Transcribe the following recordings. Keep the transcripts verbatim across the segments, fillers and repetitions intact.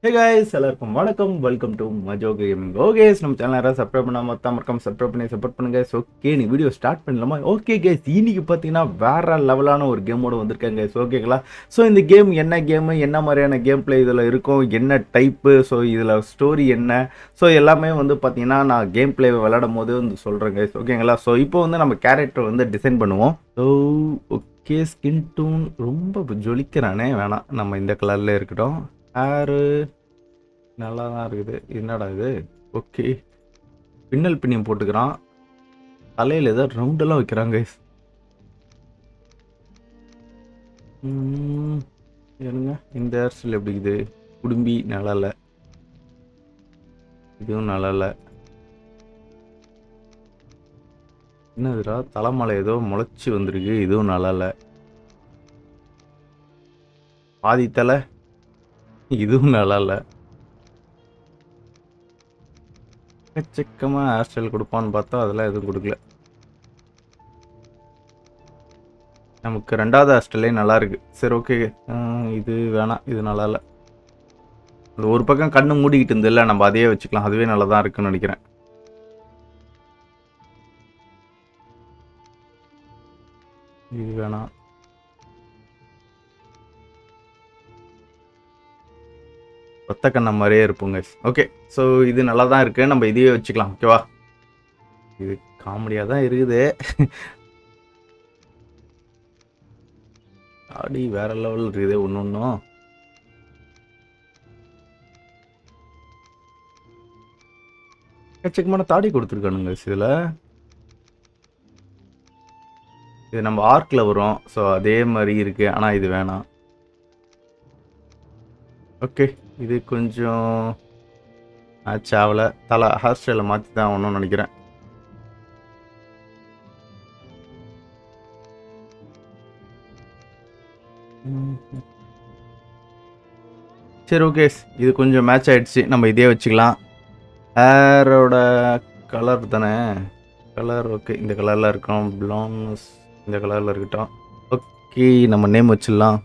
Hey guys, எல்லாருக்கும் வணக்கம். Welcome to மஜோ கேமிங். ஓகே, நம்ம சேனல் யாராவது சப்ஸ்கிரைப் பண்ணாம மொத்தம் மறக்காம சப்ஸ்கிரைப் பண்ணி சப்போர்ட் பண்ணுங்க. ஓகே, நீ வீடியோ ஸ்டார்ட் பண்ணலாமா? ஓகே கைஸ், இன்னைக்கு பார்த்தீங்கன்னா வேற லெவலான ஒரு கேமோட வந்திருக்கேன் கைஸ். ஓகேங்களா? ஸோ இந்த கேம் என்ன கேமு, என்ன மாதிரியான கேம் பிளே இதில் இருக்கும், என்ன டைப்பு, ஸோ இதில் ஸ்டோரி என்ன, ஸோ எல்லாமே வந்து பார்த்தீங்கன்னா நான் கேம் பிளே விளையாடும் போது வந்து சொல்கிறேன் கைஸ். ஓகேங்களா? ஸோ இப்போ வந்து நம்ம கேரக்டர் வந்து டிசைன் பண்ணுவோம். ஸோ ஓகே, ஸ்கின் டோன் ரொம்ப ஜொலிக்கிறானே, வேணாம், நம்ம இந்த கலரில் இருக்கட்டும். ஹேரு நல்லா தான் இருக்குது. என்னடா இது? ஓகே, பின்னல் பின்னியம் போட்டுக்கிறான். தலையில் ஏதோ ரவுண்டெல்லாம் வைக்கிறாங்க. ஏனுங்க இந்த ஹேர் ஸ்டைல் எப்படி இருக்குது? குடும்பி நல்லா இல்லை, இதுவும் நல்லா இல்லை. என்னதுடா, தலைமலை ஏதோ முளைச்சி வந்திருக்கு, இதுவும் நல்லா இல்லை. பாதி தலை, இதுவும் நல்லா இல்லை. எக்கச்சக்கமாக ஹேர் ஸ்டைல் கொடுப்பான்னு பார்த்தா அதெல்லாம் எதுவும் கொடுக்கல. நமக்கு ரெண்டாவது ஹேர் ஸ்டைலே நல்லா இருக்கு. சரி ஓகே, இது வேணாம், இது நல்லா இல்லை. அது ஒரு பக்கம் கண்ணு மூடிக்கிட்டு இருந்தில்ல, நம்ம அதையே வச்சுக்கலாம், அதுவே நல்லா தான் இருக்குன்னு நினைக்கிறேன். இது வேணாம். ஒத்த கண்ண மாதிரியே இருப்போங்க. ஓகே, ஸோ இது நல்லா தான் இருக்குது, நம்ம இதையே வச்சுக்கலாம். ஓகேவா? இது காமெடியாக தான் இருக்குது. தாடி வேற லெவல் இருக்குது ஒன்று ஒன்றும். எக்கச்சக்கமான தாடி கொடுத்துருக்கானுங்க இதில். இது நம்ம ஆர்க்கில் வரும், ஸோ அதே மாதிரி இருக்குது. ஆனால் இது வேணாம். ஓகே, இது கொஞ்சம் மேட்ச் ஆகலை. தலை ஹேர் ஸ்டைலை மாற்றி தான் ஆகணும்னு நினைக்கிறேன். சரி ஓகே, இது கொஞ்சம் மேட்ச் ஆகிடுச்சு, நம்ம இதே வச்சுக்கலாம். ஹேரோட கலர் தானே, கலர் ஓகே, இந்த கலரில் இருக்கணும். ப்ளவுஸ் இந்த கலரில் இருக்கட்டும். ஓகே, நம்ம நேம் வச்சிடலாம்.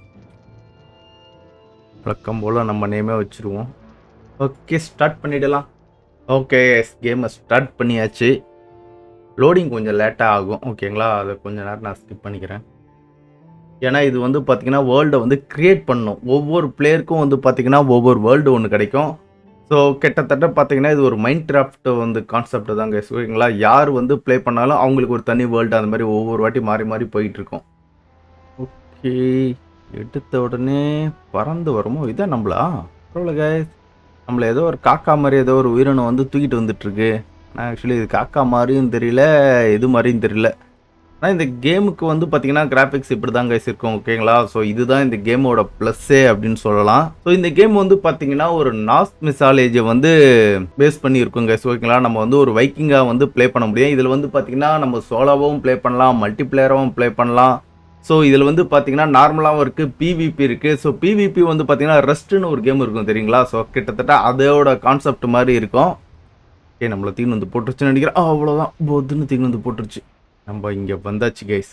வழக்கம் போல் நம்ம நேமே வச்சுருவோம். ஓகே, ஸ்டார்ட் பண்ணிடலாம். ஓகே, கேமை ஸ்டார்ட் பண்ணியாச்சு. லோடிங் கொஞ்சம் லேட்டாக ஆகும். ஓகேங்களா? அதை கொஞ்சம் நேரம் நான் ஸ்கிப் பண்ணிக்கிறேன். ஏன்னா இது வந்து பார்த்திங்கன்னா வேர்ல்டை வந்து க்ரியேட் பண்ணணும். ஒவ்வொரு பிளேயருக்கும் வந்து பார்த்திங்கன்னா ஒவ்வொரு வேர்ல்டு ஒன்று கிடைக்கும். ஸோ கிட்டத்தட்ட பார்த்திங்கன்னா இது ஒரு மைண்ட் கிராஃப்ட் வந்து கான்செப்ட் தாங்க. ஓகேங்களா? யார் வந்து ப்ளே பண்ணாலும் அவங்களுக்கு ஒரு தனி வேர்ல்டு அந்த மாதிரி ஒவ்வொரு வாட்டி மாறி மாறி போயிட்டுருக்கோம். ஓகே, எடுத்த உடனே பறந்து வருமோ? இதான் நம்மளா? பரவாயில்ல கைஸ், நம்மளை ஏதோ ஒரு காக்கா மாதிரி ஏதோ ஒரு உயிரினம் வந்து தூக்கிட்டு வந்துட்டுருக்கு. ஆனால் ஆக்சுவலி இது காக்கா மாதிரியும் தெரியல, இது மாதிரியும் தெரியல. ஆனால் இந்த கேமுக்கு வந்து பார்த்திங்கன்னா கிராஃபிக்ஸ் இப்படி தான் கைஸ் இருக்கும். ஓகேங்களா? ஸோ இதுதான் இந்த கேமோட ப்ளஸ்ஸே அப்படின்னு சொல்லலாம். ஸோ இந்த கேம் வந்து பார்த்திங்கன்னா ஒரு நார்ஸ் மிசாலேஜை வந்து பேஸ் பண்ணி இருக்கும் கைஸ். ஓகேங்களா? நம்ம வந்து ஒரு வைக்கிங்காக வந்து ப்ளே பண்ண முடியும். இதில் வந்து பார்த்திங்கன்னா நம்ம சோலோவும் ப்ளே பண்ணலாம், மல்டி பிளேயராகவும் ப்ளே பண்ணலாம். ஸோ இதில் வந்து பார்த்தீங்கன்னா நார்மலாகவும் இருக்குது, பிவிபி இருக்குது. ஸோ பிவிபி வந்து பார்த்தீங்கன்னா ரெஸ்ட்டுன்னு ஒரு கேம் இருக்கும் தெரியுங்களா? ஸோ கிட்டத்தட்ட அதோட கான்செப்ட் மாதிரி இருக்கும். ஓகே, நம்மளை தீன் வந்து போட்டுருச்சுன்னு நினைக்கிறேன். அவ்வளோதான், போதுன்னு தீன் வந்து போட்டுருச்சு. நம்ம இங்கே வந்தாச்சு கைஸ்.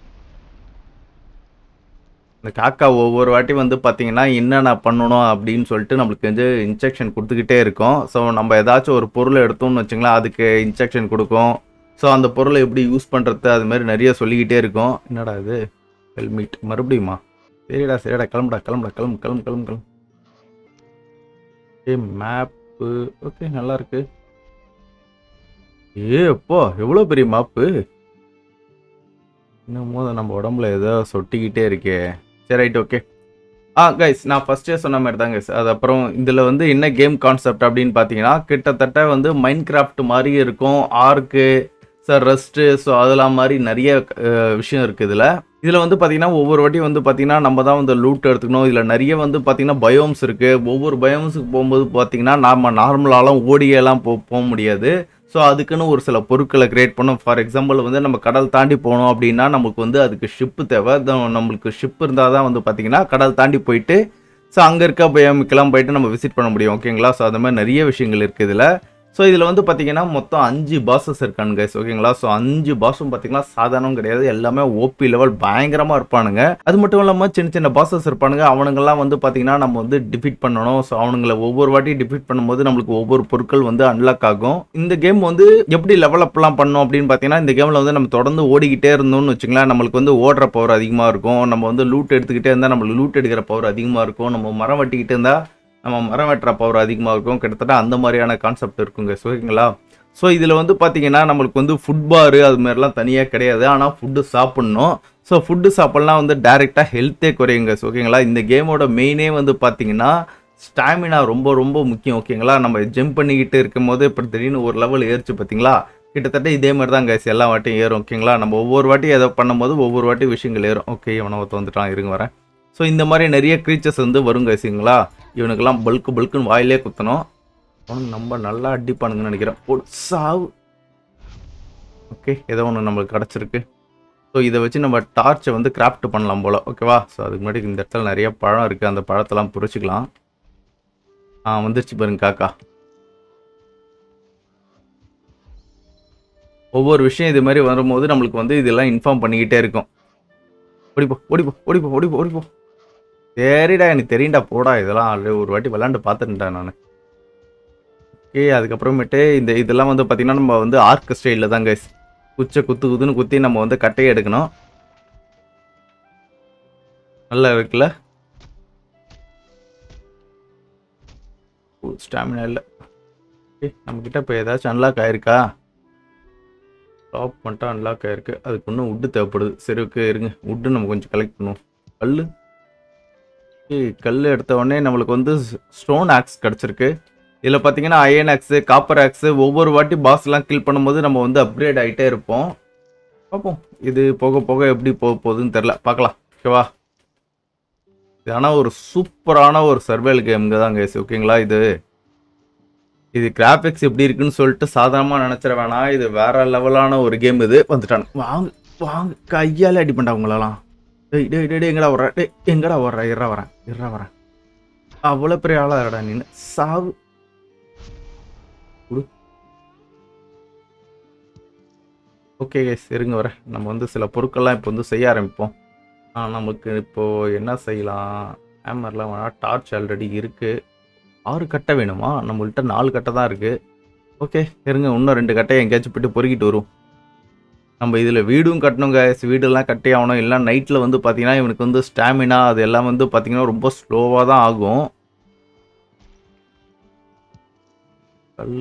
இந்த காக்கா ஒவ்வொரு வாட்டி வந்து பார்த்தீங்கன்னா என்னென்ன பண்ணணும் அப்படின்னு சொல்லிட்டு நம்மளுக்கு வந்து இன்ஸ்ட்ரக்ஷன் கொடுத்துக்கிட்டே இருக்கும். ஸோ நம்ம ஏதாச்சும் ஒரு பொருளை எடுத்தோம்னு வச்சுங்களேன், அதுக்கு இன்ஸ்ட்ரக்ஷன் கொடுக்கும். ஸோ அந்த பொருளை எப்படி யூஸ் பண்ணுறது அது மாதிரி நிறைய சொல்லிக்கிட்டே இருக்கும். என்னடா இது, ஹெல்மெட் மறுபடியுமா? சரிடா சரிடா, கிளம்புடா கிளம்புடா கிளம்பு கிளம்பு கிளம்பு கிளம்பு. ஏ மேப்பு, ஓகே நல்லா இருக்கு. ஏ அப்போ எவ்வளோ பெரிய மேப்பு! இன்னும் போது நம்ம உடம்புல ஏதோ சொட்டிக்கிட்டே இருக்கே. சரி ரைட், ஓகே. ஆ கைஸ், நான் ஃபஸ்ட்டே சொன்ன மாதிரி தான் கைஸ். அது அப்புறம் இதில் வந்து என்ன கேம் கான்செப்ட் அப்படின்னு பார்த்தீங்கன்னா கிட்டத்தட்ட வந்து மைண்ட் கிராஃப்ட் மாதிரி இருக்கும். ஆர்க்கு, சார் ரெஸ்ட்டு, ஸோ அதெல்லாம் மாதிரி நிறைய விஷயம் இருக்குது இதில். இதில் வந்து பார்த்திங்கன்னா ஒவ்வொரு வாட்டியும் வந்து பார்த்திங்கன்னா நம்ம தான் வந்து லூட் எடுத்துக்கணும். இதில் நிறைய வந்து பார்த்திங்கன்னா பயோம்ஸ் இருக்குது. ஒவ்வொரு பயோம்ஸுக்கு போகும்போது பார்த்திங்கன்னா நம்ம நார்மலாலாம் ஓடியெல்லாம் போ போக முடியாது. ஸோ அதுக்குன்னு ஒரு சில பொருட்களை க்ரியேட் பண்ணோம். ஃபார் எக்ஸாம்பிள் வந்து நம்ம கடல் தாண்டி போகணும் அப்படின்னா நமக்கு வந்து அதுக்கு ஷிப்பு தேவை. நம்மளுக்கு ஷிப் இருந்தால் தான் வந்து பார்த்திங்கன்னா கடல் தாண்டி போயிட்டு ஸோ அங்கே இருக்க பயோமிக்கெல்லாம் போயிட்டு நம்ம விசிட் பண்ண முடியும். ஓகேங்களா? ஸோ அது மாதிரி நிறைய விஷயங்கள் இருக்குது இதில். ஸோ இதில் வந்து பார்த்தீங்கன்னா மொத்தம் அஞ்சு பாஸஸ் இருக்கானுங்க கைஸ் ஓகேங்களா. ஸோ அஞ்சு பாஸும் பார்த்தீங்கன்னா சாதாரணம் கிடையாது, எல்லாமே ஓபி லெவல் பயங்கரமாக இருப்பானுங்க. அது மட்டும் இல்லாமல் சின்ன சின்ன பாஸஸ் இருப்பானுங்க, அவனுங்கெல்லாம் வந்து பார்த்தீங்கன்னா நம்ம வந்து டிஃபீட் பண்ணணும். ஸோ அவனுங்களை ஒவ்வொரு வாட்டி டிஃபீட் பண்ணும்போது நம்மளுக்கு ஒவ்வொரு பொருட்கள் வந்து அன்லாக் ஆகும். இந்த கேம் வந்து எப்படி லெவல் அப்லாம் பண்ணணும் அப்படின்னு பார்த்தீங்கன்னா, இந்த கேமில் வந்து நம்ம தொடர்ந்து ஓடிக்கிட்டே இருந்தோம்னு வச்சுங்களேன், நம்மளுக்கு வந்து ஓடுற பவர் அதிகமாக இருக்கும். நம்ம வந்து லூட் எடுத்துக்கிட்டே இருந்தால் நம்மளுக்கு லூட் எடுக்கிற பவர் அதிகமாக இருக்கும். நம்ம மரம் வெட்டிக்கிட்டே இருந்தால் நம்ம மரம் வெட்டுற பவர் அதிகமாக இருக்கும். கிட்டத்தட்ட அந்த மாதிரியான கான்செப்ட் இருக்குங்க ஓகேங்களா. ஸோ இதில் வந்து பார்த்தீங்கன்னா நம்மளுக்கு வந்து ஃபுட் பாரு அது மாதிரிலாம் தனியாக கிடையாது, ஆனால் ஃபுட்டு சாப்பிட்ணும். ஸோ ஃபுட்டு சாப்பிட்லாம் வந்து டைரெக்டாக ஹெல்த்தே குறையுங்க ஓகேங்களா. இந்த கேமோட மெயினே வந்து பார்த்தீங்கன்னா ஸ்டாமினா ரொம்ப ரொம்ப முக்கியம் ஓகேங்களா. நம்ம ஜம்ப் பண்ணிக்கிட்டு இருக்கும் போது இப்போ திடீர்னு ஒரு லெவல் ஏறிச்சு பார்த்தீங்களா, கிட்டத்தட்ட இதே மாதிரி தான் கைஸ் எல்லா வாட்டியும் ஏறும் ஓகேங்களா. நம்ம ஒவ்வொரு வாட்டி எதை பண்ணும்போது ஒவ்வொரு வாட்டி விஷயங்கள் ஏறும். ஓகே இவனை ஒருத்த வந்துட்டான், இருங்க வரேன். ஸோ இந்த மாதிரி நிறைய க்ரீச்சர்ஸ் வந்து வரும் கைஸுங்களா. இவனுக்கெல்லாம் பல்க்கு பல்க்குன்னு வாயிலே குத்தணும். அவனுக்கு நம்ம நல்லா அடிப்பானுங்கன்னு நினைக்கிறேன். ஒரு சாவு. ஓகே ஏதோ ஒன்று நம்மளுக்கு கிடச்சிருக்கு. ஸோ இதை வச்சு நம்ம டார்ச்சை வந்து கிராஃப்ட் பண்ணலாம் போல் ஓகேவா. ஸோ அதுக்கு முன்னாடி இந்த இடத்துல நிறைய பழம் இருக்குது, அந்த பழத்தெல்லாம் புரிச்சிக்கலாம். ஆ வந்துருச்சு பாருங்க காக்கா. ஒவ்வொரு விஷயம் இது மாதிரி வரும்போது நம்மளுக்கு வந்து இதெல்லாம் இன்ஃபார்ம் பண்ணிக்கிட்டே இருக்கும். ஓடிப்போ ஓடிப்போ ஓடிப்போ ஓடிப்போ ஓடிப்போ. சரிடா எனக்கு தெரியும்டா போடா, இதெல்லாம் ஆல்ரெடி ஒரு வாட்டி விளாண்டு பார்த்துட்டேன் நான். ஓகே அதுக்கப்புறமேட்டு இந்த இதெல்லாம் வந்து பார்த்திங்கன்னா நம்ம வந்து ஆர்க் ஸ்டைலில் தான் கைஸ், குச்சை குத்து குத்துன்னு குத்தி நம்ம வந்து கட்டையை எடுக்கணும். நல்லா இருக்குல்ல. ஸ்டாமினா இல்லை. ஓகே நம்மக்கிட்ட இப்போ ஏதாச்சும் அன்லாக் ஆயிருக்கா? டாப் மட்டும் அன்லாக் ஆயிருக்கு, அதுக்கு இன்னும் உட்டு தேவைப்படுது. சரி ஓகே இருங்க, உட்டு நம்ம கொஞ்சம் கலெக்ட் பண்ணுவோம். கல் கல் எடுத்த உடனே நம்மளுக்கு வந்து ஸ்டோன் ஆக்ஸ் கிடச்சிருக்கு. இதில் பார்த்தீங்கன்னா அயன் ஆக்ஸு காப்பர் ஆக்ஸு ஒவ்வொரு வாட்டி பாஸ்லாம் கில் பண்ணும்போது நம்ம வந்து அப்கிரேட் ஆகிட்டே இருப்போம். பார்ப்போம் இது போக போக எப்படி போக போகுதுன்னு தெரில, பார்க்கலாம் ஓகேவா. இது ஆனால் ஒரு சூப்பரான ஒரு சர்வைவல் கேமுங்க தான் கைஸ் ஓகேங்களா. இது இது கிராஃபிக்ஸ் எப்படி இருக்குன்னு சொல்லிட்டு சாதாரணமாக நினச்சிட வேணாம், இது வேற லெவலான ஒரு கேம். இது வந்துட்டானு வாங்க வாங்க கையால் அடி பண்ணா உங்களெல்லாம். டேய் டேய் டே எங்கடா வர்ற, டே எங்கடா வர்ற, இறா வரேன் இறா வரேன். அவ்வளோ பெரிய ஆளாடா நீனு, சாவு. ஓகே கைஸ் இருங்க வரேன். நம்ம வந்து சில பொருட்கள்லாம் இப்போ வந்து செய்ய ஆரம்பிப்போம். ஆ நமக்கு இப்போது என்ன செய்யலாம், ஹேமர்லாம் வேணாம், டார்ச் ஆல்ரெடி இருக்குது. ஆறு கட்டை வேணுமா, நம்மள்கிட்ட நாலு கட்டை தான் இருக்குது. ஓகே இருங்க இன்னும் ரெண்டு கட்டையை எங்கேயாச்சும் போய்ட்டு பொறுக்கிட்டு வரும். நம்ம இதில் வீடும் கட்டணுங்க, வீடெல்லாம் கட்டி ஆகணும். இல்லை நைட்டில் வந்து பார்த்தீங்கன்னா இவனுக்கு வந்து ஸ்டாமினா அது எல்லாம் வந்து பார்த்தீங்கன்னா ரொம்ப ஸ்லோவாக தான் ஆகும். கல்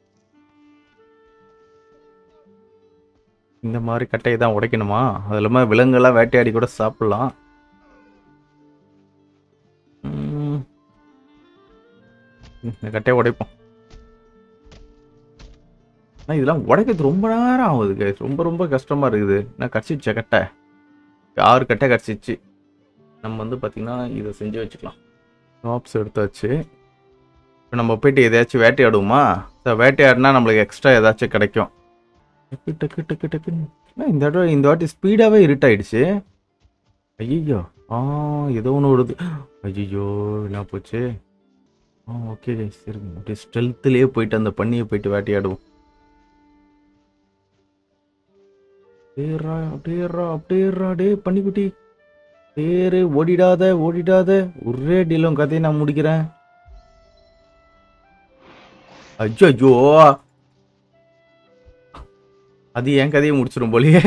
இந்த மாதிரி கட்டையை தான் உடைக்கணுமா, அது இல்லாமல் விலங்குலாம் வேட்டையாடி கூட சாப்பிட்லாம். இந்த கட்டையை உடைப்போம். ஆனால் இதெல்லாம் உடைக்கிறது ரொம்ப நேரம் ஆகுது, ரொம்ப ரொம்ப கஷ்டமாக இருக்குது. நான் கடிச்சிடுச்சா கட்டை, ஆறு கட்டை கடிச்சிச்சு. நம்ம வந்து பார்த்திங்கன்னா இதை செஞ்சு வச்சுக்கலாம். டாப்ஸ் எடுத்தாச்சு. இப்போ நம்ம போய்ட்டு எதையாச்சும் வேட்டையாடுவோமா. ஸோ வேட்டையாடினா நம்மளுக்கு எக்ஸ்ட்ரா ஏதாச்சும் கிடைக்கும். டக்கு டக்கு டக்கு டக்குன்னு இந்த தடவை இந்த வாட்டி ஸ்பீடாகவே இருட்டாயிடுச்சு. ஐயோ ஆ ஏதோ ஒன்று விடுது. ஐயோ என்ன போச்சு. ஆ ஓகே சரி அப்படியே ஸ்டெல்த்துலேயே போயிட்டு அந்த பண்ணியை போயிட்டு வேட்டையாடுவோம். டேரா டேரா டேரா டே பண்ணிக்குட்டி டேரு ஓடிடாத ஓடிடாத, ஒரே டீலும் கதையை நான் முடிக்கிறேன். ஐயோ ஐயோ அது என் கதையை முடிச்சிடும் போலியே.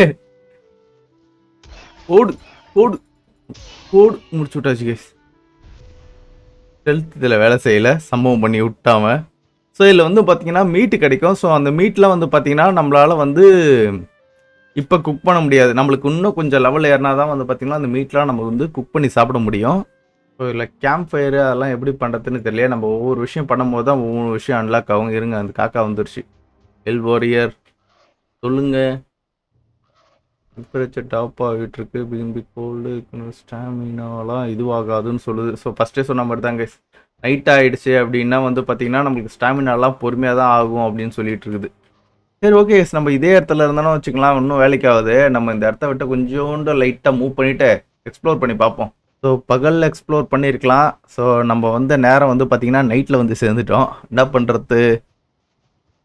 ஓடு ஓடு ஓடு முடிச்சு விட்டாச்சு கேஸ். ஹெல்த் இதில் வேலை செய்யலை, சம்பவம் பண்ணி விட்டாம. ஸோ இதில் வந்து பார்த்தீங்கன்னா மீட்டு கிடைக்கும். ஸோ அந்த மீட்டில் வந்து பார்த்தீங்கன்னா நம்மளால் வந்து இப்போ குக் பண்ண முடியாது, நம்மளுக்கு இன்னும் கொஞ்சம் லெவல் ஏறினா தான் வந்து பார்த்தீங்கன்னா அந்த மீட்லாம் நம்ம வந்து குக் பண்ணி சாப்பிட முடியும். ஸோ இல்லை கேம்ப் ஃபயரு அதெல்லாம் எப்படி பண்ணுறதுன்னு தெரியல. நம்ம ஒவ்வொரு விஷயம் பண்ணும்போது தான் ஒவ்வொரு விஷயம் அன்லாக் ஆகும். இருங்க அந்த காக்கா வந்துருச்சு. எல் வாரியர் சொல்லுங்க. டெம்பரேச்சர் டாப் ஆகிட்டு இருக்கு, பிம்பி கோல்டு ஸ்டாமினாலாம் இதுவாகாதுன்னு சொல்லுது. ஸோ ஃபஸ்ட்டே சொன்ன மாதிரி தான் கைஸ், நைட் ஆகிடுச்சு அப்படின்னா வந்து பார்த்தீங்கன்னா நம்மளுக்கு ஸ்டாமினாலாம் பொறுமையாக தான் ஆகும் அப்படின்னு சொல்லிட்டு இருக்குது. சரி ஓகே நம்ம இதே இடத்துல இருந்தாலும் வச்சுக்கலாம், இன்னும் வேலைக்கு ஆகுது. நம்ம இந்த இடத்த விட்டு கொஞ்சோண்டு லைட்டாக மூவ் பண்ணிவிட்டு எக்ஸ்ப்ளோர் பண்ணி பார்ப்போம். ஸோ பகலில் எக்ஸ்ப்ளோர் பண்ணியிருக்கலாம். ஸோ நம்ம வந்து நேரம் வந்து பார்த்திங்கன்னா நைட்டில் வந்து சேர்ந்துட்டோம். என்ன பண்ணுறது,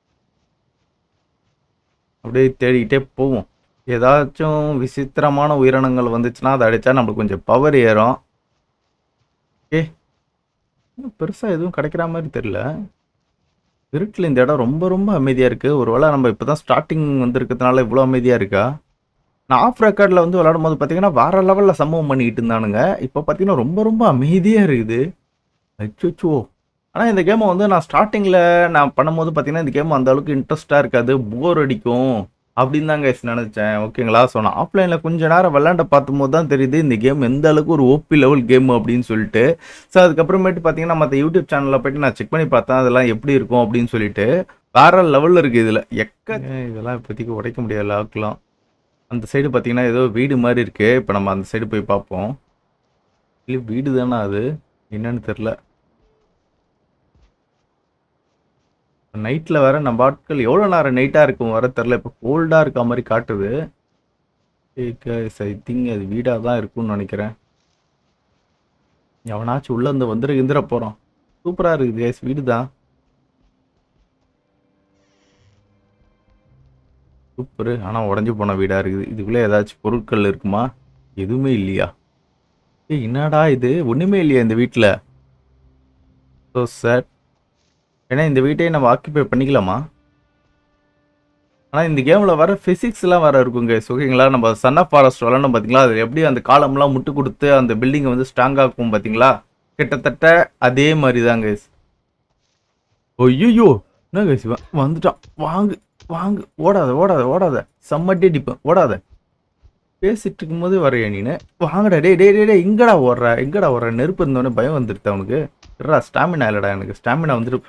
அப்படியே தேடிக்கிட்டே போவோம். ஏதாச்சும் விசித்திரமான உயிரினங்கள் வந்துச்சுன்னா அதை அடித்தா நம்மளுக்கு கொஞ்சம் பவர் ஏறும். ஏ பெருசாக எதுவும் கிடைக்கிற மாதிரி தெரியல. இருட்டில் இந்த இடம் ரொம்ப ரொம்ப அமைதியாக இருக்குது. ஒரு வேளை நம்ம இப்போ தான் ஸ்டார்டிங் வந்துருக்கிறதுனால இவ்வளோ அமைதியாக இருக்கா? நான் ஆஃப் ரெக்கார்டில் வந்து விளையாடும் போது பார்த்தீங்கன்னா வேறு லெவலில் சம்பவம் பண்ணிக்கிட்டு இருந்தானுங்க. இப்போ பார்த்தீங்கன்னா ரொம்ப ரொம்ப அமைதியாக இருக்குது. அச்சோ! ஆனால் இந்த கேமை வந்து நான் ஸ்டார்டிங்கில் நான் பண்ணும்போது பார்த்தீங்கன்னா இந்த கேம் அந்த அளவுக்கு இன்ட்ரெஸ்ட்டாக இருக்காது, போர் அடிக்கும் அப்படின்னு தான் கைஸ் நினச்சேன். ஓகேங்களா? ஸோ நான் ஆஃப்லைனில் கொஞ்ச நேரம் விளையாண்ட பார்க்கும்போது தான் தெரியுது இந்த கேம் எந்த அளவுக்கு ஒரு ஓபி லெவல் கேம் அப்படின்னு சொல்லிட்டு. ஸோ அதுக்கப்புறமேட்டு பார்த்தீங்கன்னா மற்ற யூடியூப் சேனலில் போய்ட்டு நான் செக் பண்ணி பார்த்தேன் அதெல்லாம் எப்படி இருக்கும் அப்படின்னு சொல்லிட்டு. வேற லெவலில் இருக்குது இதில். எக்க இதெல்லாம் இப்போதைக்கு உடைக்க முடியாது லாக்லாம். அந்த சைடு பார்த்தீங்கன்னா ஏதோ வீடு மாதிரி இருக்குது. இப்போ நம்ம அந்த சைடு போய் பார்ப்போம். இல்லை வீடு தானே அது, என்னன்னு தெரில. நைட்டில் வேற நம்ம ஆட்கள் எவ்வளோ நேரம் நைட்டாக இருக்கும் வர தெரில. இப்போ கோல்டாக இருக்க மாதிரி காட்டுது. ஐ திங்க் அது வீடாக தான் இருக்கும்னு நினைக்கிறேன். எவனாச்சும் உள்ள இருந்து வந்துட இருந்துட போகிறோம். சூப்பராக இருக்குது கேஸ், வீடு தான் சூப்பரு. ஆனால் உடஞ்சி போன வீடாக இருக்குது. இதுக்குள்ளே ஏதாச்சும் பொருட்கள் இருக்குமா? எதுவுமே இல்லையா? ஏய் என்னடா இது, ஒன்றுமே இல்லையா இந்த வீட்டில்? ஸோ சார், ஏன்னா இந்த வீட்டையே நம்ம ஆக்கியபை பண்ணிக்கலாமா? ஆனால் இந்த கேமில் வர ஃபிசிக்ஸ்லாம் வேறு இருக்குங்க. ஓகேங்களா? நம்ம சன் ஆஃப் ஃபாரஸ்ட் விளாண்டோம் பார்த்தீங்களா? அது எப்படி அந்த காலம்லாம் முட்டு கொடுத்து அந்த பில்டிங்கை வந்து ஸ்ட்ராங்காக இருக்கும் பார்த்தீங்களா? கிட்டத்தட்ட அதே மாதிரி தான் கைஸ். ஐயோ என்ன கைஸ் வந்துட்டான். வாங்கு வாங்கு, ஓடாத ஓடாத ஓடாத, செம்மட்டி அடிப்பேன், ஓடாத. பேசிட்டு இருக்கும்போது வரைய நீனு. வாங்கடா டே டே டே டே எங்கடா ஓடுற எங்கடா ஓடுற? நெருப்பு இருந்தோடனே பயம் வந்துடுது அவனுக்கு. இருடா ஸ்டாமினா இல்லைடா எனக்கு, ஸ்டாமினா வந்துட்டு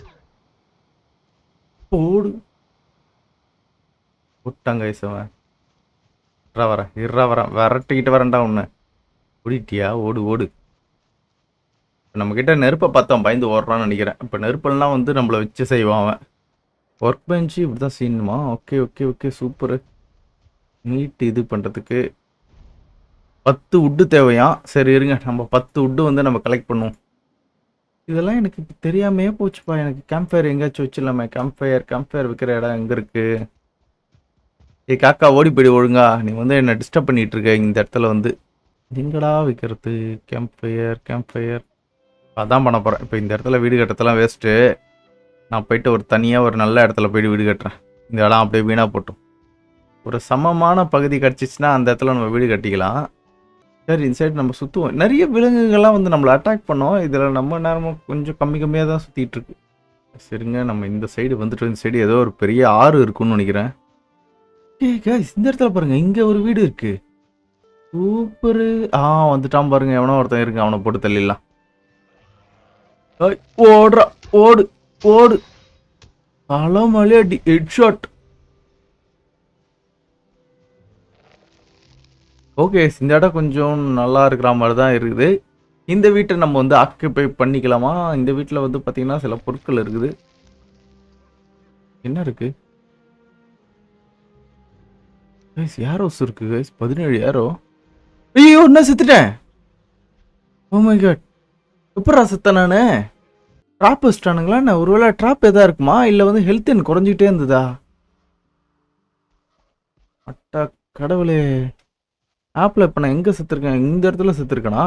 ஓடு விட்டாங்க கைசவன். இறா வரேன் இறா வரேன் விரட்டிக்கிட்டு வரேன்டா ஒன்று. ஓடிட்டியா? ஓடு ஓடு. இப்போ நம்மக்கிட்ட நெருப்பை பார்த்தோம் பயந்து ஓடுறான்னு நினைக்கிறேன். இப்போ நெருப்பெல்லாம் வந்து நம்மளை வச்சு செய்வான் அவன். ஒர்க் பெஞ்சு இப்படி தான் செய்யணுமா? Okay okay okay super. Meat இது பண்ணுறதுக்கு பத்து உட்டு தேவையா? சரி இருங்க, நம்ம பத்து உட்டு வந்து நம்ம கலெக்ட் பண்ணுவோம். இதெல்லாம் எனக்கு இப்போ தெரியாமையே போச்சுப்பா. எனக்கு கேம்ப் ஃபயர் எங்கேயாச்சும் வச்சிடலாமே. கேம்ப் ஃபயர் கேம்ப் ஃபயர் வைக்கிற இடம் எங்கே இருக்குது? ஏய் காக்கா ஓடி போய்டு ஒழுங்கா. நீ வந்து என்னை டிஸ்டர்ப் பண்ணிகிட்டு இருக்க இந்த இடத்துல வந்து. எங்கடா வைக்கிறது கேம்ப் ஃபயர்? கேம்ப் ஃபயர் அதான் பண்ண போகிறேன். இப்போ இந்த இடத்துல வீடு கட்டுறதெல்லாம் வேஸ்ட்டு. நான் போயிட்டு ஒரு தனியாக ஒரு நல்ல இடத்துல போய்ட்டு வீடு கட்டுறேன். இந்த இடம் அப்படியே வீணாக போட்டோம். ஒரு சமமான பகுதி கிடச்சிச்சின்னா அந்த இடத்துல நம்ம வீடு கட்டிக்கலாம். சரி இந்த சைடு நம்ம சுற்றுவோம். நிறைய விலங்குகள்லாம் வந்து நம்மளை அட்டாக் பண்ணோம். இதில் நம்ம நேரமும் கொஞ்சம் கம்மி கம்மியாக தான் சுற்றிட்டு இருக்கு. சரிங்க, நம்ம இந்த சைடு வந்துட்டு இந்த சைடு ஏதோ ஒரு பெரிய ஆறு இருக்குன்னு நினைக்கிறேன். ஏய் கைஸ் இந்த இடத்துல பாருங்க, இங்கே ஒரு வீடு இருக்கு. சூப்பரு. ஆ வந்துட்டான் பாருங்க, எவனோ ஒருத்தன் இருக்கு, அவனை போட்டு தள்ளிடலாம். ஓடுறா ஓடு ஓடு. அலமலே அடி ஹெட் ஷாட். ஓகே இந்த இடம் கொஞ்சம் நல்லா இருக்கிற மாதிரி தான் இருக்குது. இந்த வீட்டை நம்ம வந்து ஆக்கியபை பண்ணிக்கலாமா? இந்த வீட்டில் வந்து பார்த்தீங்கன்னா சில பொருட்கள் இருக்குது. என்ன இருக்கு கைஸ்? ஏரோஸ் இருக்கு கைஸ், பதினேழு ஏரோ. ஐயோ என்ன செத்துட்டேன். ஓ மை காட், எப்படா செத்தேன் நானு? ட்ராப் வச்சிட்டானுங்களா? நான் ஒருவேளை ட்ராப் எதா இருக்குமா, இல்லை வந்து ஹெல்த் என் குறைஞ்சிக்கிட்டே இருந்ததா? அட்டா கடவுளே, ஆப்பில் இப்போ நான் எங்கே செத்துருக்கேன்? இந்த இடத்துல செத்துருக்கேனா?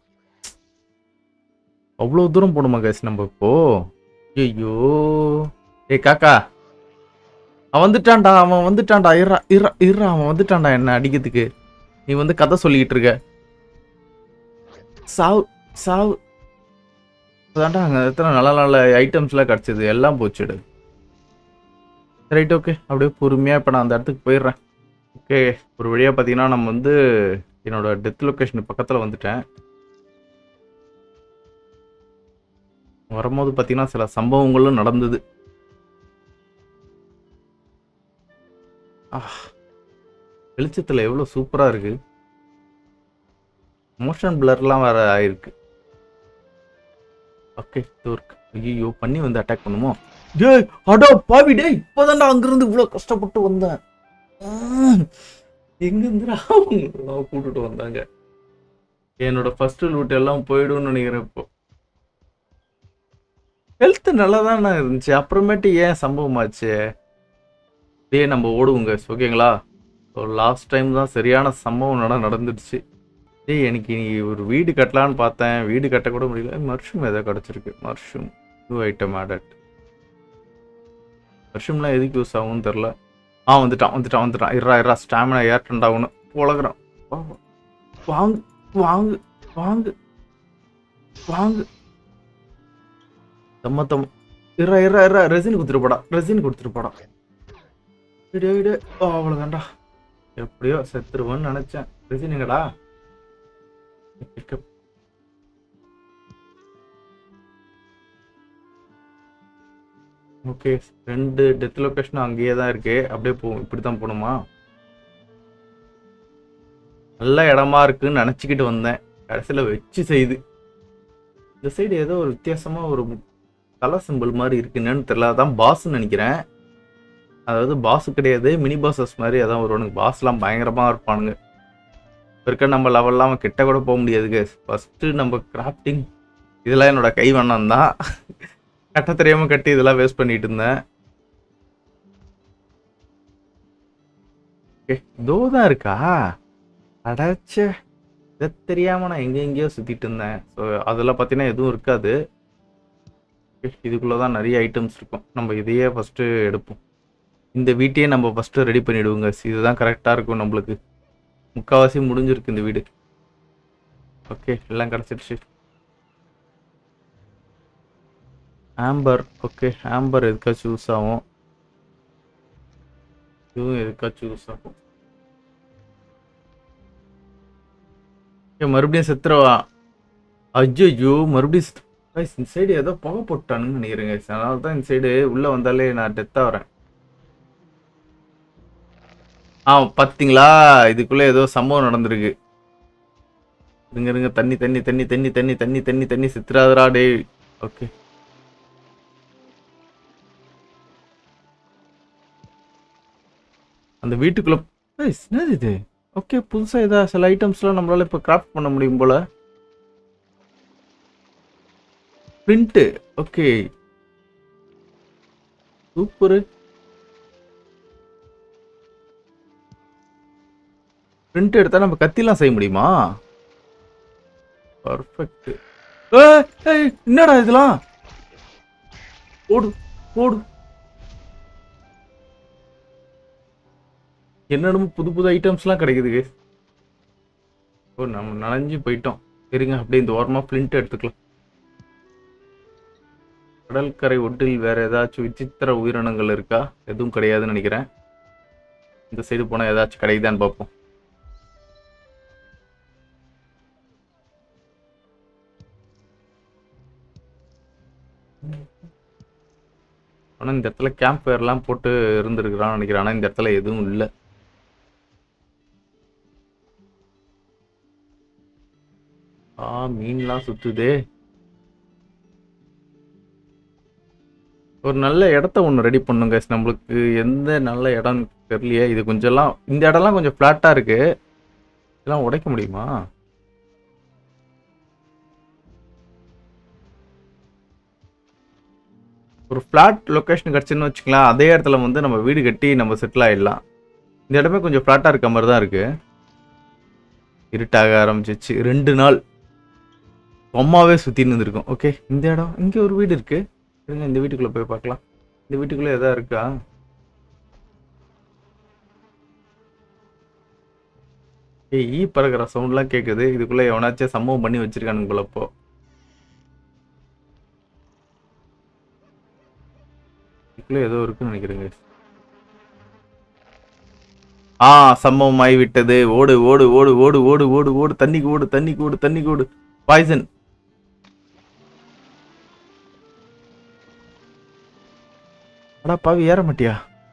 அவ்வளோ தூரம் போடுமா கைஸ் நம்ம இப்போ? ஐயோ ஏய் காக்கா, அவன் வந்துட்டான்டா அவன் வந்துட்டான்டா. இறா இறா இறா அவன் வந்துட்டான்டா என்ன அடிக்கிறதுக்கு. நீ வந்து கதை சொல்லிக்கிட்டு இருக்க. சாவு சாவு. அதான்டா அங்கே எத்தனை நல்ல நல்ல ஐட்டம்ஸ்லாம் கிடச்சிது, எல்லாம் போச்சுடு. ரைட் ஓகே, அப்படியே பொறுமையாக இப்போ நான் அந்த இடத்துக்கு போயிடுறேன். ஓகே ஒரு வழியாக பார்த்தீங்கன்னா நம்ம வந்து என்னோட டெத் லொக்கேஷன் பக்கத்தில் வந்துட்டேன். வரும்போது பார்த்தீங்கன்னா சில சம்பவங்களும் நடந்தது. வெளிச்சத்தில் எவ்வளோ சூப்பராக இருக்கு. மோஷன் பிளர்லாம் வேற ஆயிருக்கு. ஓகே தோர்க். ஐயோ பண்ணி வந்து அட்டாக் பண்ணுமோ? டேய் அடோ பாவி டே, இப்போதான்டா அங்கிருந்து இவ்வளோ கஷ்டப்பட்டு வந்தேன். எங்கிருந்துடா கூட்டுட்டு வந்தாங்க. என்னோட ஃபர்ஸ்ட் லூட் எல்லாம் போயிடும்னு நினைக்கிறேன். இப்போ ஹெல்த் நல்லா தானே இருந்துச்சு, அப்புறமேட்டு ஏன் சம்பவமாச்சு? இதே நம்ம ஓடுவோங்க ஓகேங்களா. ஸோ லாஸ்ட் டைம் தான் சரியான சம்பவம் நட நடந்துடுச்சு. டேய் எனக்கு நீ ஒரு வீடு கட்டலான்னு பார்த்தேன், வீடு கட்ட கூட முடியல. மர்ஷூம் ஏதோ கிடச்சிருக்கு. Mushroom new item added. மர்ஷூம்லாம் எதுக்கு யூஸ் ஆகும்னு தெரில. ஆ வந்துட்டான் வந்துட்டான் வந்துட்டான். இறா இறா ஸ்டாமினா ஏர்டண்ட் ஆகணும். உலகிறோம். வாங்கு வாங்கு வாங்கு வாங்கு தம்ம தம்ம. இறா இறா இறா ரெசின் கொடுத்துட்டு போடா, ரெசின் கொடுத்துட்டு போடா. இடு இடு. அவ்வளோதான்டா. எப்படியோ செத்துருவோன்னு நினைச்சேன். ரெசின் எங்கடா? ஓகே ரெண்டு டெத் லொகேஷனும் அங்கேயே தான் இருக்கு. அப்படியே போகும். இப்படி தான் போகணுமா? நல்ல இடமா இருக்குன்னு நினச்சிக்கிட்டு வந்தேன். கடைசியில் வச்சு செய்யுது. இந்த சைடு ஏதோ ஒரு வித்தியாசமாக ஒரு கலர் சிம்பிள் மாதிரி இருக்குன்னு தெரியல. அதான் பாஸ்ன்னு நினைக்கிறேன். அதாவது பாஸ் கிடையாது, மினி பாஸஸ் மாதிரி அதான் வருவானுங்க. பாஸ்லாம் பயங்கரமாக இருப்பானுங்க. இருக்க நம்ம லெவல்லாம் கிட்ட கூட போக முடியாதுங்க. ஃபஸ்ட்டு நம்ம கிராஃப்டிங் இதெல்லாம் என்னோட கை வண்ணம் தான். கட்ட தெரியாமல் கட்டி இதெல்லாம் வேஸ்ட் பண்ணிட்டு இருந்தேன். ஓகே இதோ தான் இருக்கா? அடாச்சே இதை தெரியாமல் நான் எங்கே எங்கேயோ சுற்றிட்டு இருந்தேன். ஸோ அதெல்லாம் பார்த்தீங்கன்னா எதுவும் இருக்காது. இதுக்குள்ளே தான் நிறைய ஐட்டம்ஸ் இருக்கும். நம்ம இதையே ஃபஸ்ட்டு எடுப்போம். இந்த வீட்டையே நம்ம ஃபஸ்ட்டு ரெடி பண்ணிவிடுவோங்க. இதுதான் கரெக்டாக இருக்கும் நம்மளுக்கு. முக்கால்வாசி முடிஞ்சிருக்கு இந்த வீடு. ஓகே எல்லாம் கிடச்சிடுச்சு. ஆம்பர். ஓகே ஆம்பர் எதுக்காச்சும் யூஸ் ஆகும். இதுவும் எதுக்காச்சும் யூஸ் ஆகும். மறுபடியும் செத்துறவா? அஜ்ஜோ மறுபடியும் இந்த சைடு ஏதோ புகை போட்டானுன்னு நினைக்கிறேங்க. அதனால தான் இந்த சைடு உள்ளே வந்தாலே நான் டெத்தாக வரேன். ஆ பார்த்தீங்களா, இதுக்குள்ளே ஏதோ சம்பவம் நடந்திருக்கு. இருங்க இருங்க தண்ணி தண்ணி தண்ணி தண்ணி தண்ணி தண்ணி தண்ணி தண்ணி செத்துறாதரா டே. ஓகே அந்த வீட்டுக்குள்ள என்னது இது? ஓகே புதுசாக ஏதாவது சில ஐட்டம்ஸ்லாம் நம்மளால இப்போ கிராஃப்ட் பண்ண முடியும் போல. பிரிண்ட். Okay super. பிரிண்ட் எடுத்தா நம்ம கத்திலாம் செய்ய முடியுமா? பர்ஃபெக்ட். என்னடா இதெல்லாம்? ஓடு ஓடு. என்னடா புது புது ஐட்டம்ஸ்லாம் கிடைக்குது. ஓ நம்ம நனைஞ்சு போயிட்டோம். சரிங்க அப்படியே இந்த ஓரமா பிளிண்ட் எடுத்துக்கலாம். கடற்கரை ஒட்டில் வேற ஏதாச்சும் விசித்திர உயிரினங்கள் இருக்கா? எதுவும் கிடையாதுன்னு நினைக்கிறேன். இந்த சைடு போனால் ஏதாச்சும் கிடைக்குதான்னு பார்ப்போம். ஆனால் இந்த இடத்துல கேம்ப் ஃபயர்லாம் போட்டு இருந்திருக்கிறான்னு நினைக்கிறேன். ஆனால் இந்த இடத்துல எதுவும் இல்லை. ஆ மீன்லாம் சுத்துதே. ஒரு நல்ல இடத்த ஒன்று ரெடி பண்ணுங்க. நம்மளுக்கு எந்த நல்ல இடம் தெரியலையே. இது கொஞ்சம்லாம் இந்த இடம்லாம் கொஞ்சம் ஃப்ளாட்டாக இருக்கு. இதெல்லாம் உடைக்க முடியுமா? ஒரு ஃப்ளாட் லொக்கேஷன் கிடச்சுன்னு வச்சுக்கலாம். அதே இடத்துல வந்து நம்ம வீடு கட்டி நம்ம செட்டில் ஆகிடலாம். இந்த இடமே கொஞ்சம் ஃப்ளாட்டாக இருக்க மாதிரி தான் இருக்கு. இருட்டாக ஆரம்பிச்சிச்சு. ரெண்டு நாள் அம்மாவே சுற்றின்னு இருந்திருக்கும். ஓகே இந்த இடம் இங்கே ஒரு வீடு இருக்கு. இருங்க இந்த வீட்டுக்குள்ளே போய் பார்க்கலாம். இந்த வீட்டுக்குள்ளே எதா இருக்கா? ஏய் ஈ பறக்கிற சவுண்ட்லாம் கேட்குது. இதுக்குள்ளே எவனாச்சும் சம்பவம் பண்ணி வச்சிருக்கானுங்க போல. அப்போ இதுக்குள்ளே ஏதோ இருக்குன்னு நினைக்கிறேங்க. ஆ சம்பவம் ஆகி விட்டது. ஓடு ஓடு ஓடு ஓடு ஓடு ஓடு ஓடு. தண்ணிக்கு ஓடு தண்ணிக்கு ஓடு தண்ணிக்கு ஓடு. பாய்சன். அடா பாவி ஏற மாட்டியா?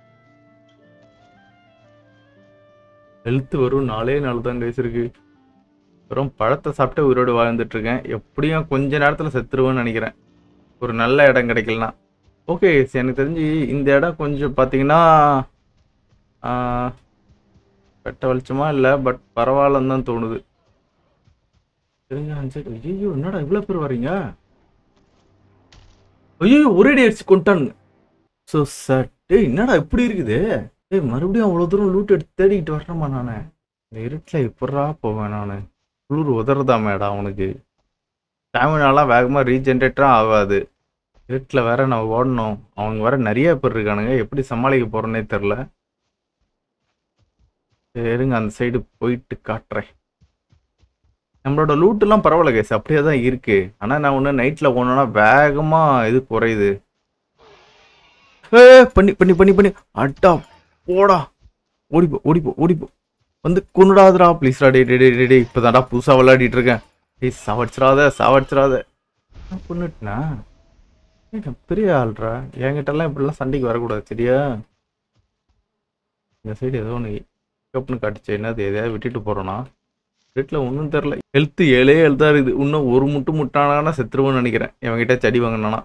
ஹெல்த் வரும் நாளே நாள் தான் கைஸ் இருக்கு. வெறும் பழத்தை சாப்பிட்டு உயிரோடு வாழ்ந்துட்டு இருக்கேன். எப்படியும் கொஞ்ச நேரத்தில் செத்துருவேன்னு நினைக்கிறேன். ஒரு நல்ல இடம் கிடைக்கலனா. ஓகே எனக்கு தெரிஞ்சு இந்த இடம் கொஞ்சம் பார்த்தீங்கன்னா வெட்ட வெளிச்சமா இல்லை. பட் பரவாயில்லன்னு தான் தோணுது. சரிங்க. ஐயோ என்னடா இவ்வளோ பேர் வரீங்க? ஐயோ ஒரே அடிச்சு கொண்டானுங்க. ஸோ சட்டு என்னடா இப்படி இருக்குது? ஏய் மறுபடியும் அவ்வளோ தூரம் லூட் எடுத்து தேடிக்கிட்டு வரணுமா நான்? இந்த இருட்டில் எப்படா போவேன் நான்? குளிர் உதறதா மேடம் அவனுக்கு? ஸ்டாமினாலாம் வேகமாக ரீஜென்ரேட்டரும் ஆகாது. இருட்டில் வேற நான் ஓடணும். அவங்க வேற நிறைய பேர் இருக்கானுங்க. எப்படி சமாளிக்க போகிறேன்னே தெரில. சரிங்க, அந்த சைடு போயிட்டு காட்டுறேன். நம்மளோட லூட்டெல்லாம் பரவாயில்ல கேஸ், அப்படியே தான் இருக்கு. ஆனால் நான் ஒன்று நைட்டில் போனோன்னா வேகமாக இது குறையுது. ஏ பண்ணி பண்ணி பண்ணி பண்ணி அட்டா போடா, ஓடிப்போ ஓடிப்போ ஓடிப்போ, வந்து கொண்டுடாதரா ப்ளீஸ்டா. டே டே டே டே இப்போ தான்டா புதுசாக விளையாடிட்டு இருக்கேன். டேய் சாவடிச்சிடாத சாவடிச்சிடாத. நான் கொண்டுட்டேனா? பெரிய ஆள்றா, என்கிட்டலாம் இப்படிலாம் சண்டைக்கு வரக்கூடாது சரியா? இந்த சைடு ஏதோ ஒன்று கப்புன்னு காட்டுச்சு. என்னது எதையாவது விட்டுட்டு போகிறோன்னா? வீட்டில் ஒன்றும் தெரில. ஹெல்த்து ஏழே ஹெல்த்தாக இருக்குது. இன்னும் ஒரு முட்டு முட்டானா செத்துருவோன்னு நினைக்கிறேன் இவங்ககிட்ட செடி வாங்கினானா.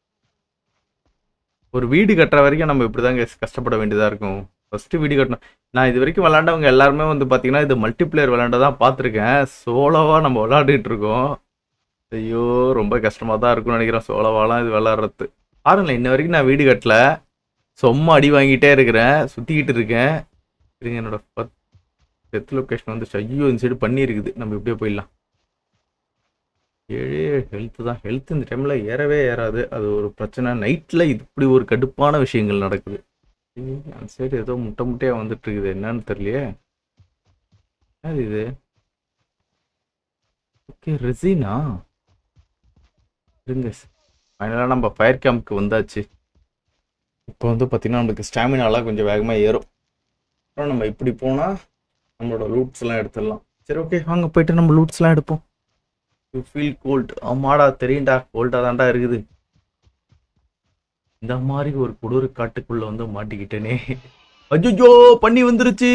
ஒரு வீடு கட்டுற வரைக்கும் நம்ம இப்படி தாங்க கஷ்டப்பட வேண்டியதாக இருக்கும். ஃபஸ்ட்டு வீடு கட்டணும். நான் இது வரைக்கும் விளாண்டவங்க எல்லாருமே வந்து பார்த்தீங்கன்னா இது மல்டிப்ளேயர் விளாண்ட தான் பார்த்துருக்கேன். சோலோவாக நம்ம விளாண்டுட்டு இருக்கோம். ஐயோ ரொம்ப கஷ்டமாக தான் இருக்கும்னு நினைக்கிறேன் சோலோவாலாம் இது விளாட்றது. பாருங்களேன், இன்ன வரைக்கும் நான் வீடு கட்டல, சும்மா அடி வாங்கிட்டே இருக்கிறேன், சுற்றிக்கிட்டு இருக்கேன். சரிங்க, என்னோட பத் டெத் லொக்கேஷன் வந்து ஐயோ இந்த சைடு பண்ணி இருக்குது. நம்ம இப்படியே போயிடலாம். ஏழே ஹெல்த்து தான். ஹெல்த் இந்த டைமில் ஏறவே ஏறாது, அது ஒரு பிரச்சனை. நைட்டில் இப்படி ஒரு கடுப்பான விஷயங்கள் நடக்குது. அந்த சைடு ஏதோ முட்டை முட்டையாக வந்துட்டு இருக்குது, என்னன்னு தெரியலையே. அது இது ஓகே ரெசினா. இருங்க, ஃபைனலாக நம்ம ஃபயர் கேம்ப்க்கு வந்தாச்சு. இப்போ வந்து பார்த்தீங்கன்னா நம்மளுக்கு ஸ்டாமினாலாம் கொஞ்சம் வேகமாக ஏறும். அப்புறம் நம்ம இப்படி போனால் நம்மளோட லூட்ஸ் எல்லாம் எடுத்துடலாம். சரி ஓகே வாங்க போயிட்டு நம்ம லூட்ஸ்லாம் எடுப்போம். You feel cold. ஆமாடா தெரியும்டா, கோல்டாக தான்டா இருக்குது. இந்த மாதிரி ஒரு குளிர் காட்டுக்குள்ள வந்து மாட்டிக்கிட்டேனே. அஜ்ஜோ பண்ணி வந்துருச்சு.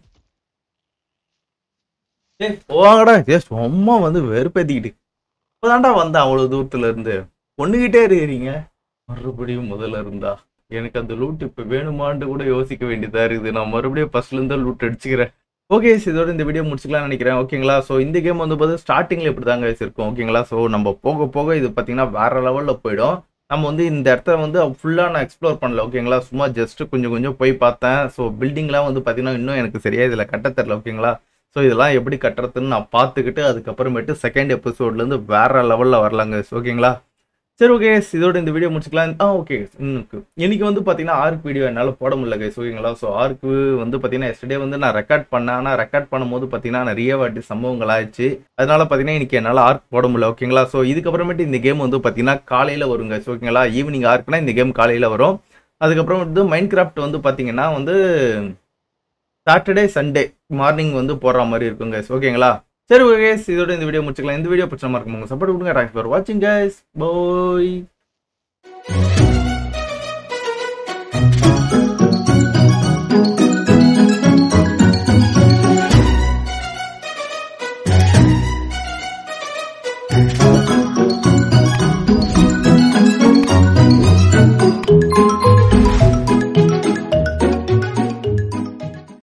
ஏ போவாங்கடா, ஏ சும்மா வந்து வெறுப்பேத்திக்கிட்டு இப்போதான்டா வந்தேன் அவ்வளோ தூரத்துல இருந்து. பொண்ணுகிட்டே இருக்கிறீங்க மறுபடியும் முதல்ல இருந்தா. எனக்கு அந்த லூட் இப்போ வேணுமான்னு கூட யோசிக்க வேண்டியதாக இருக்குது. நான் மறுபடியும் ஃபர்ஸ்ட்லேருந்து லூட் அடிச்சுக்கிறேன். ஓகே, இதோட இந்த வீடியோ முடிச்சுக்கலாம்னு நினைக்கிறேன். ஓகேங்களா? ஸோ இந்த கேம் வந்து பார்த்து ஸ்டார்டிங்கில் இப்படி தாங்க இருக்கும். ஓகேங்களா? ஸோ நம்ம போக போக இது பார்த்தீங்கன்னா வேற லெவலில் போயிடும். நம்ம வந்து இந்த இடத்த வந்து ஃபுல்லாக நான் எக்ஸ்ப்ளோர் பண்ணல. ஓகேங்களா? சும்மா ஜஸ்ட் கொஞ்சம் கொஞ்சம் போய் பார்த்தேன். ஸோ பில்டிங்லாம் வந்து பார்த்தீங்கன்னா இன்னும் எனக்கு சரியாக இதில் கட்ட தெரில. ஓகேங்களா? ஸோ இதெல்லாம் எப்படி கட்டுறதுன்னு நான் பார்த்துக்கிட்டு அதுக்கப்புறமேட்டு செகண்ட் எபிசோட்லேருந்து வேற லெவலில் வரலாங்க. ஓகேங்களா? சரி ஓகே, இதோட இந்த வீடியோ முடிச்சுக்கலாம். ஆ ஓகே, இன்னுக்கு இன்னைக்கு வந்து பார்த்தீங்கன்னா ஆர்க் வீடியோ என்னால் போட முடியல கைஸ். ஓகேங்களா? ஸோ ஆர்க்கு வந்து பார்த்தீங்கன்னா எஸ்டர்டே வந்து நான் ரெக்கார்ட் பண்ணேன். ஆனால் ரெக்கார்ட் பண்ணும்போது பார்த்தீங்கன்னா நிறைய வாட்டி சம்பவங்கள் ஆயிடுச்சு. அதனால பார்த்தீங்கன்னா இன்னைக்கு என்னால் ஆர்க் போட முடியல. ஓகேங்களா? ஸோ இதுக்கப்புறமேட்டு இந்த கேம் வந்து பார்த்தீங்கன்னா காலையில் வருங்க. ஓகேங்களா? ஈவினிங் ஆர்க்குனா இந்த கேம் காலையில் வரும். அதுக்கப்புறம் வந்து மைண்ட் கிராஃப்ட் வந்து பார்த்தீங்கன்னா வந்து சாட்டர்டே சண்டே மார்னிங் வந்து போடுற மாதிரி இருக்கும் கைஸ். ஓகேங்களா? சரி ஓகே, இதோட இந்த வீடியோ முடிச்சுக்கலாம். இந்த வீடியோ பிடிச்ச மாதிரி இருக்கும், உங்க சப்போர்ட் கொடுங்க. தேங்க்ஸ் ஃபார் வாட்சிங் கைஸ். பாய்.